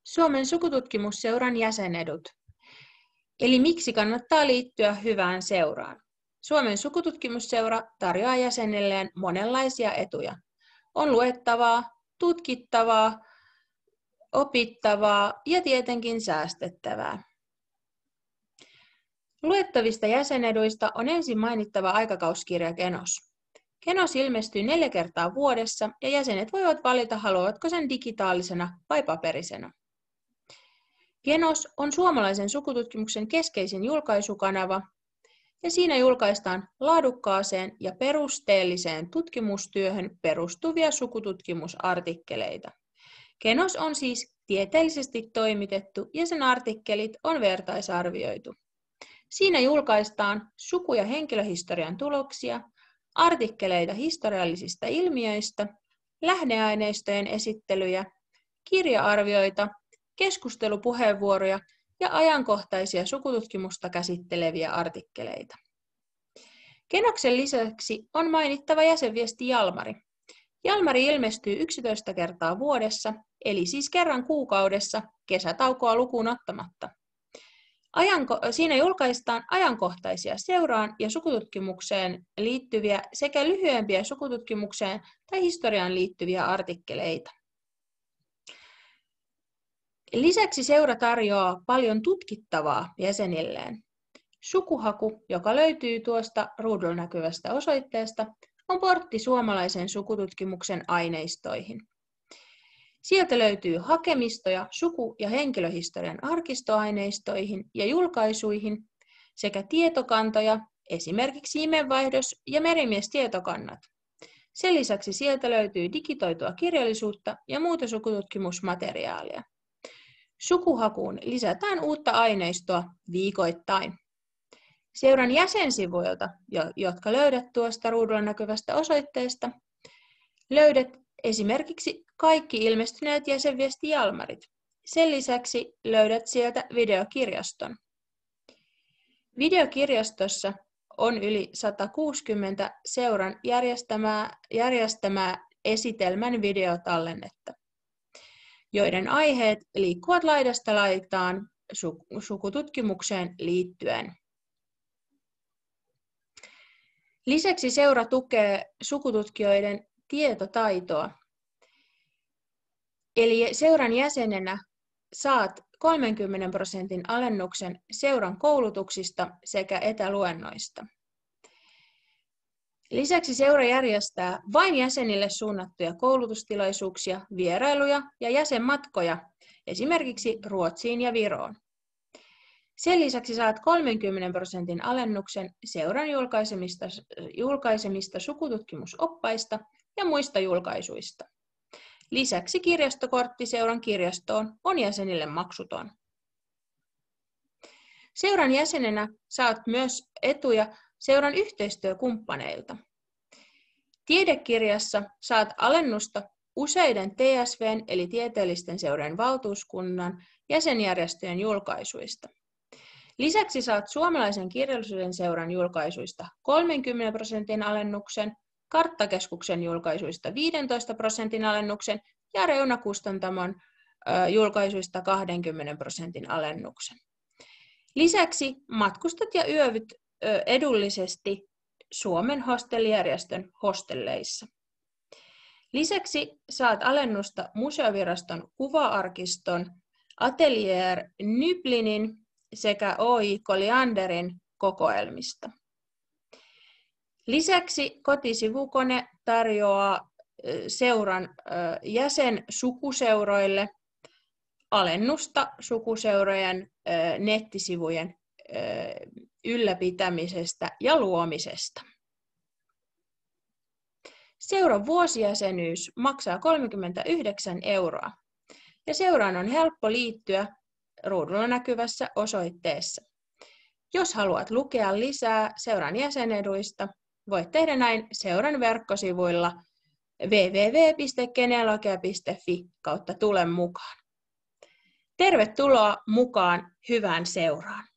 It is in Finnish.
Suomen sukututkimusseuran jäsenedut. Eli miksi kannattaa liittyä hyvään seuraan? Suomen sukututkimusseura tarjoaa jäsenilleen monenlaisia etuja. On luettavaa, tutkittavaa, opittavaa ja tietenkin säästettävää. Luettavista jäseneduista on ensin mainittava aikakauskirja Genos. Genos ilmestyy 4 kertaa vuodessa ja jäsenet voivat valita, haluavatko sen digitaalisena vai paperisena. Genos on suomalaisen sukututkimuksen keskeisin julkaisukanava ja siinä julkaistaan laadukkaaseen ja perusteelliseen tutkimustyöhön perustuvia sukututkimusartikkeleita. Genos on siis tieteellisesti toimitettu ja sen artikkelit on vertaisarvioitu. Siinä julkaistaan suku- ja henkilöhistorian tuloksia, artikkeleita historiallisista ilmiöistä, lähdeaineistojen esittelyjä, kirja-arvioita, keskustelupuheenvuoroja ja ajankohtaisia sukututkimusta käsitteleviä artikkeleita. Genoksen lisäksi on mainittava jäsenviesti Jalmari. Jalmari ilmestyy 11 kertaa vuodessa, eli siis kerran kuukaudessa, kesätaukoa lukuun ottamatta. Siinä julkaistaan ajankohtaisia seuraan ja sukututkimukseen liittyviä sekä lyhyempiä sukututkimukseen tai historiaan liittyviä artikkeleita. Lisäksi seura tarjoaa paljon tutkittavaa jäsenilleen. Sukuhaku, joka löytyy tuosta ruudulla näkyvästä osoitteesta, on portti suomalaisen sukututkimuksen aineistoihin. Sieltä löytyy hakemistoja suku- ja henkilöhistorian arkistoaineistoihin ja julkaisuihin sekä tietokantoja, esimerkiksi imenvaihdos- ja merimiestietokannat. Sen lisäksi sieltä löytyy digitoitua kirjallisuutta ja muuta sukututkimusmateriaalia. Sukuhakuun lisätään uutta aineistoa viikoittain. Seuran jäsensivuilta, jotka löydät tuosta ruudulla näkyvästä osoitteesta, löydät esimerkiksi kaikki ilmestyneet jäsenviesti Jalmarit. Sen lisäksi löydät sieltä videokirjaston. Videokirjastossa on yli 160 seuran järjestämää esitelmän videotallennetta, joiden aiheet liikkuvat laidasta laitaan sukututkimukseen liittyen. Lisäksi seura tukee sukututkijoiden tietotaitoa. Eli seuran jäsenenä saat 30% alennuksen seuran koulutuksista sekä etäluennoista. Lisäksi seura järjestää vain jäsenille suunnattuja koulutustilaisuuksia, vierailuja ja jäsenmatkoja, esimerkiksi Ruotsiin ja Viroon. Sen lisäksi saat 30% alennuksen seuran julkaisemista sukututkimusoppaista ja muista julkaisuista. Lisäksi kirjastokortti seuran kirjastoon on jäsenille maksuton. Seuran jäsenenä saat myös etuja seuran yhteistyökumppaneilta. Tiedekirjassa saat alennusta useiden TSV:n eli tieteellisten seurojen valtuuskunnan jäsenjärjestöjen julkaisuista. Lisäksi saat suomalaisen kirjallisuuden seuran julkaisuista 30% alennuksen, Karttakeskuksen julkaisuista 15% alennuksen ja Reunakustantamon julkaisuista 20% alennuksen. Lisäksi matkustat ja yövyt edullisesti Suomen hostellijärjestön hostelleissa. Lisäksi saat alennusta Museoviraston kuva-arkiston Atelier Nyblinin sekä O.I. Collianderin kokoelmista. Lisäksi kotisivukone tarjoaa seuran jäsensukuseuroille alennusta sukuseurojen nettisivujen ylläpitämisestä ja luomisesta. Seuran vuosijäsenyys maksaa 39 € ja seuraan on helppo liittyä ruudulla näkyvässä osoitteessa. Jos haluat lukea lisää seuran jäseneduista, voit tehdä näin seuran verkkosivuilla www.genealogia.fi/tule mukaan. Tervetuloa mukaan hyvään seuraan!